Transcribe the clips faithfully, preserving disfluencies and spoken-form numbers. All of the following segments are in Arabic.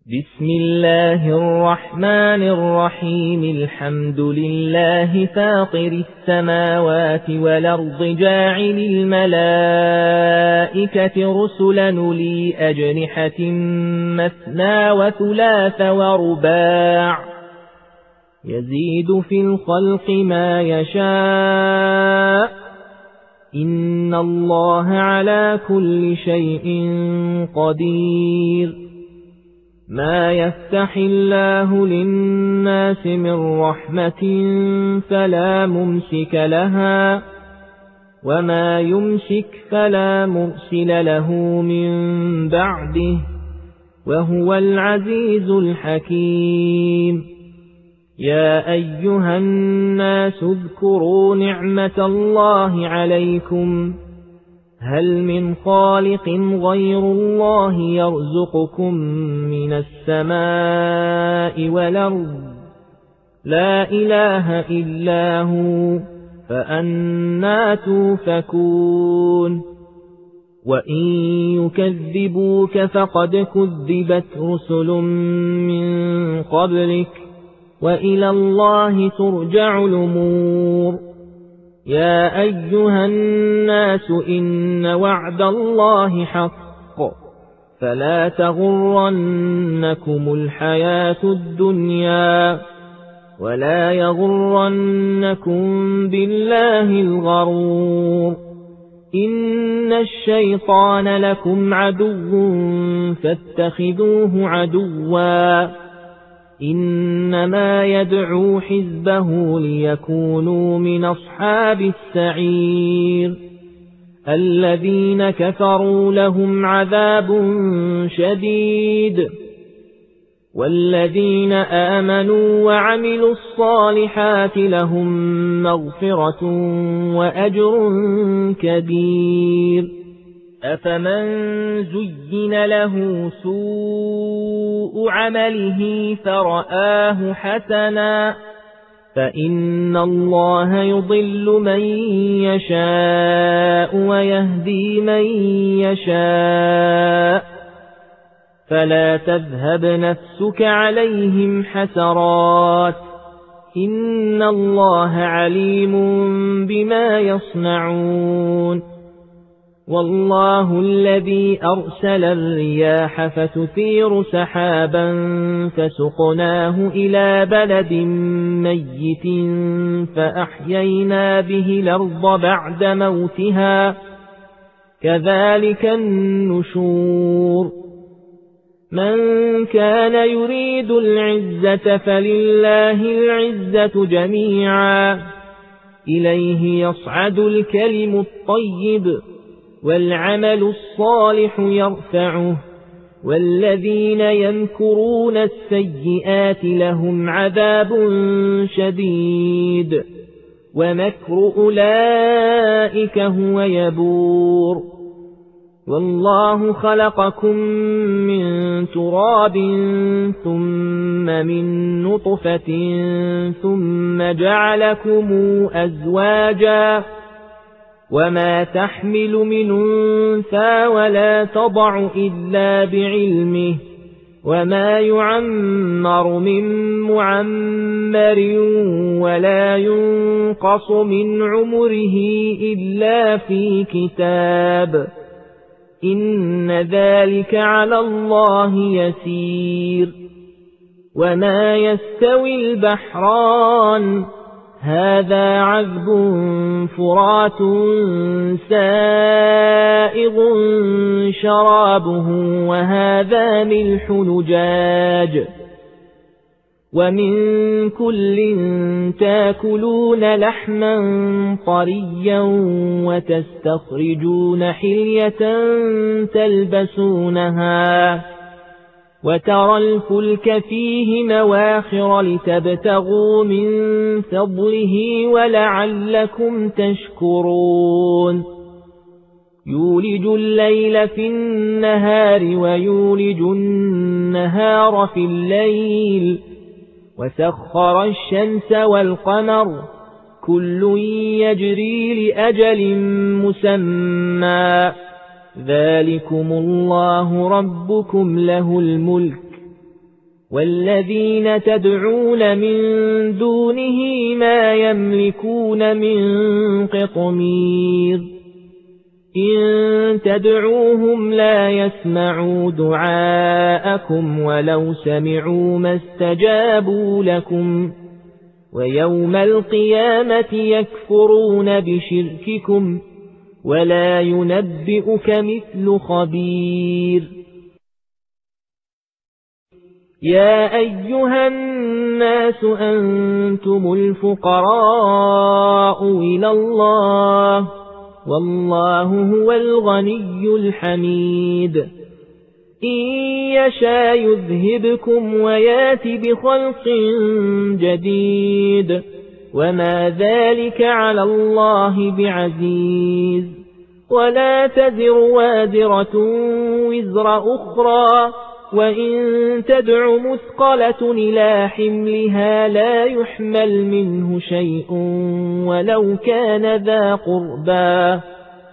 بسم الله الرحمن الرحيم الحمد لله فاطر السماوات والأرض جاعل الملائكة رسلا أولي أجنحة مثنى وثلاث ورباع يزيد في الخلق ما يشاء إن الله على كل شيء قدير ما يفتح الله للناس من رحمة فلا ممسك لها وما يمسك فلا مرسل له من بعده وهو العزيز الحكيم يا أيها الناس اذكروا نعمة الله عليكم هل من خالق غير الله يرزقكم من السماء والأرض لا إله إلا هو فأنى توفكون وإن يكذبوك فقد كذبت رسل من قبلك وإلى الله ترجع الأمور يا أيها الناس إن وعد الله حق فلا تغرنكم الحياة الدنيا ولا يغرنكم بالله الغرور إن الشيطان لكم عدو فاتخذوه عدوا إنما يدعو حزبه ليكونوا من أصحاب السعير الذين كفروا لهم عذاب شديد والذين آمنوا وعملوا الصالحات لهم مغفرة وأجر كبير أفمن زين له سوء عمله فرآه حسنا فإن الله يضل من يشاء ويهدي من يشاء فلا تذهب نفسك عليهم حسرات إن الله عليم بما يصنعون والله الذي أرسل الرياح فتثير سحابا فسقناه إلى بلد ميت فأحيينا به الأرض بعد موتها كذلك النشور من كان يريد العزة فلله العزة جميعا إليه يصعد الكلم الطيب والعمل الصالح يرفعه والذين يمكرون السيئات لهم عذاب شديد ومكر أولئك هو يبور والله خلقكم من تراب ثم من نطفة ثم جعلكم أزواجا وما تحمل من أنثى ولا تضع إلا بعلمه وما يعمر من معمر ولا ينقص من عمره إلا في كتاب إن ذلك على الله يسير وما يستوي البحران هذا عذب فرات سائغ شرابه وهذا ملح نجاج ومن كل تاكلون لحما طريا وتستخرجون حلية تلبسونها وترى الفلك فيه مواخر لتبتغوا من فضله ولعلكم تشكرون يولج الليل في النهار ويولج النهار في الليل وسخر الشمس والقمر كل يجري لأجل مسمى ذلكم الله ربكم له الملك والذين تدعون من دونه ما يملكون من قطمير إن تدعوهم لا يسمعوا دعاءكم ولو سمعوا ما استجابوا لكم ويوم القيامة يكفرون بشرككم ولا ينبئك مثل خبير يا أيها الناس أنتم الفقراء إلى الله والله هو الغني الحميد إن يشاء يذهبكم ويات بخلق جديد وما ذلك على الله بعزيز ولا تزر وازرة وزر أخرى وإن تدع مثقلة إلى حملها لا يحمل منه شيء ولو كان ذا قربى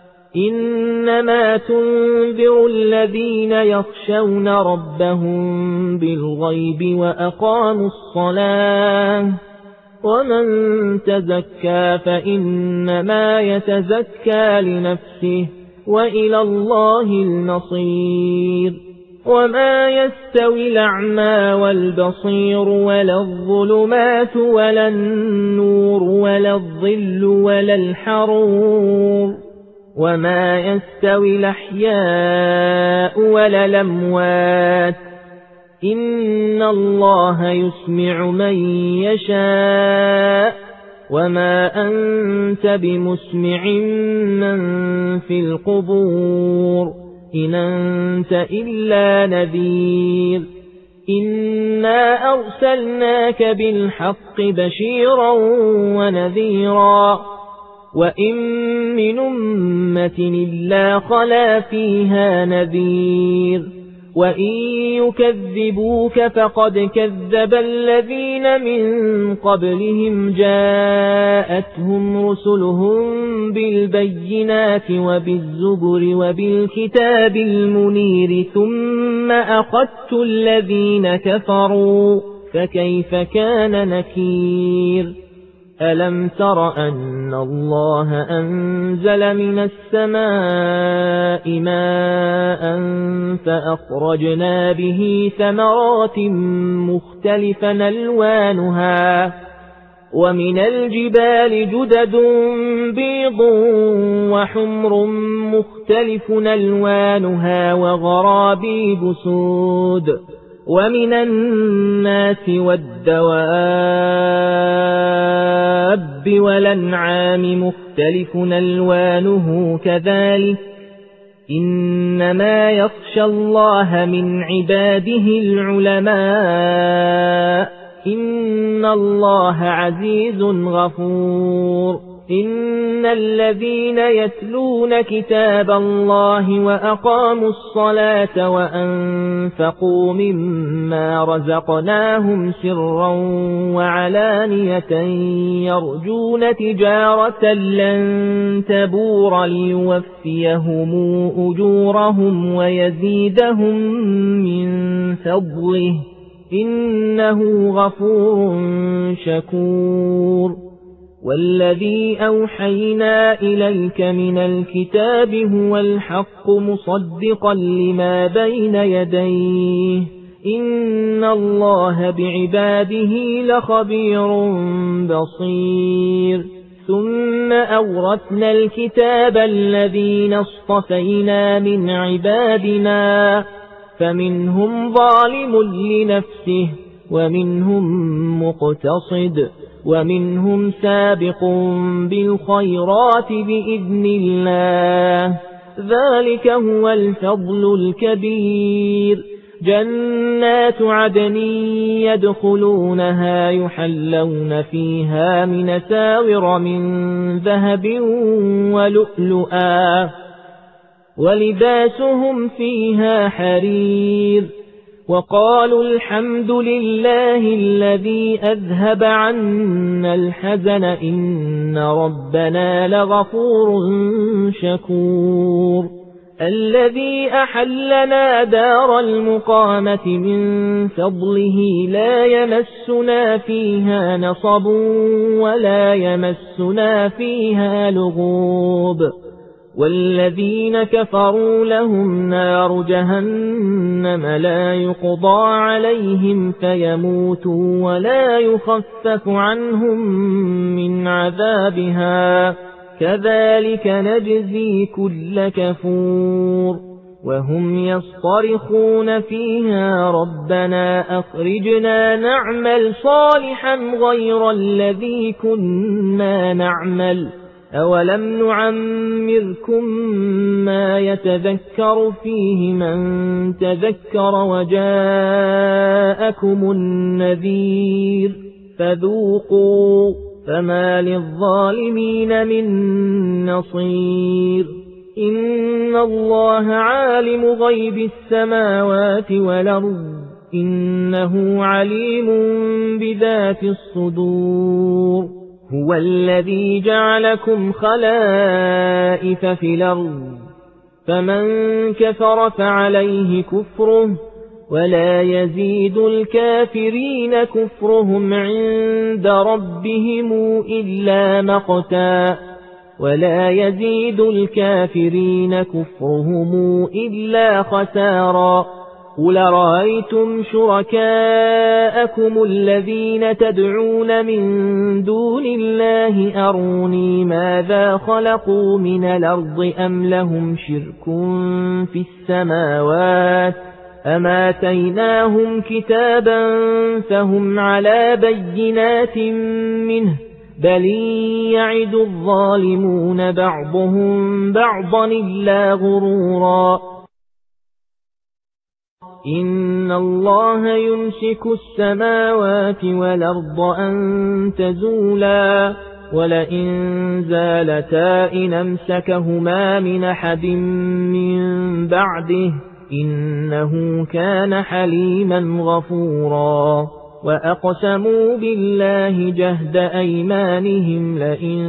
إنما تنذر الذين يخشون ربهم بالغيب وأقاموا الصلاة ومن تزكى فإنما يتزكى لنفسه وإلى الله المصير وما يستوي الأعمى والبصير ولا الظلمات ولا النور ولا الظل ولا الحرور وما يستوي الأحياء ولا الأموات إن الله يسمع من يشاء وما أنت بمسمع من في القبور إن أنت إلا نذير إنا أرسلناك بالحق بشيرا ونذيرا وإن من أمة إلا خلا فيها نذير وإن يكذبوك فقد كذب الذين من قبلهم جاءتهم رسلهم بالبينات وبالزبر وبالكتاب المنير ثم أخذت الذين كفروا فكيف كان نكير ألم تر أن الله أنزل من السماء ماء فأخرجنا به ثمرات مختلفا ألوانها ومن الجبال جدد بيض وحمر مختلف ألوانها وغرابيب سود ومن الناس والدواب والأنعام مختلف ألوانه كذلك إنما يخشى الله من عباده العلماء إن الله عزيز غفور إن الذين يتلون كتاب الله وأقاموا الصلاة وأنفقوا مما رزقناهم سرا وعلانية يرجون تجارة لن تبور ليوفيهم أجورهم ويزيدهم من فضله إنه غفور شكور والذي أوحينا إليك من الكتاب هو الحق مصدقا لما بين يديه إن الله بعباده لخبير بصير ثم أورثنا الكتاب الذين اصطفينا من عبادنا فمنهم ظالم لنفسه ومنهم مقتصد ومنهم سابق بالخيرات بإذن الله ذلك هو الفضل الكبير جنات عدن يدخلونها يحلون فيها من ساور من ذهب ولؤلؤا ولباسهم فيها حرير وقالوا الحمد لله الذي أذهب عنا الحزن إن ربنا لغفور شكور الذي أحلنا دار المقامة من فضله لا يمسنا فيها نصب ولا يمسنا فيها لغوب والذين كفروا لهم نار جهنم لا يقضى عليهم فيموتوا ولا يخفف عنهم من عذابها كذلك نجزي كل كفور وهم يصطرخون فيها ربنا أخرجنا نعمل صالحا غير الذي كنا نعمل أولم نعمركم ما يتذكر فيه من تذكر وجاءكم النذير فذوقوا فما للظالمين من نصير إن الله عالم غيب السماوات والأرض إنه عليم بذات الصدور هو الذي جعلكم خلائف في الأرض فمن كفر فعليه كفره ولا يزيد الكافرين كفرهم عند ربهم إلا مقتا ولا يزيد الكافرين كفرهم إلا خسارا قل رأيتم شركاءكم الذين تدعون من دون الله أروني ماذا خلقوا من الأرض أم لهم شرك في السماوات أم آتيناهم كتابا فهم على بينات منه بل يعد الظالمون بعضهم بعضا إلا غرورا إن الله يمسك السماوات والأرض أن تزولا ولئن زالتا إن أمسكهما من أحد من بعده إنه كان حليما غفورا وأقسموا بالله جهد أيمانهم لئن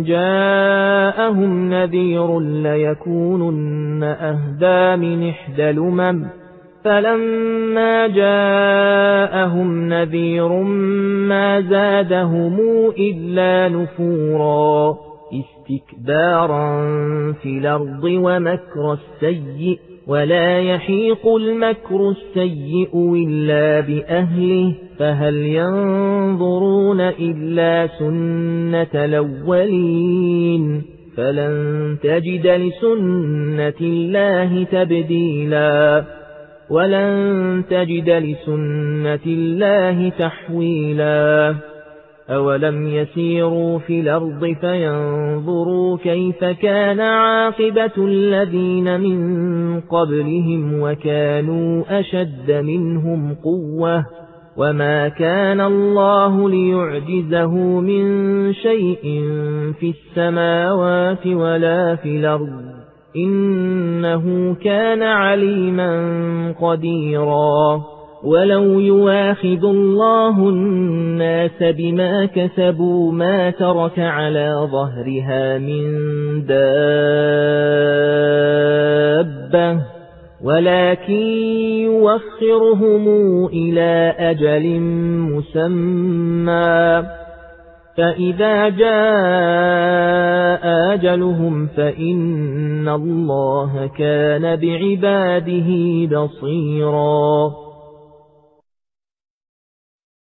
جاءهم نذير ليكونن أهدى من إحدى الأمم فلما جاءهم نذير ما زادهم إلا نفورا استكبارا في الأرض ومكر السيء ولا يحيق المكر السيء إلا بأهله فهل ينظرون إلا سنة الأولين فلن تجد لسنة الله تبديلا ولن تجد لسنة الله تحويلا أولم يسيروا في الأرض فينظروا كيف كان عاقبة الذين من قبلهم وكانوا أشد منهم قوة وما كان الله ليعجزه من شيء في السماوات ولا في الأرض إنه كان عليما قديرا ولو يواخذ الله الناس بما كسبوا ما ترك على ظهرها من دابة ولكن يوخرهم إلى أجل مسمى فإذا جاء أجلهم فإن الله كان بعباده بصيرا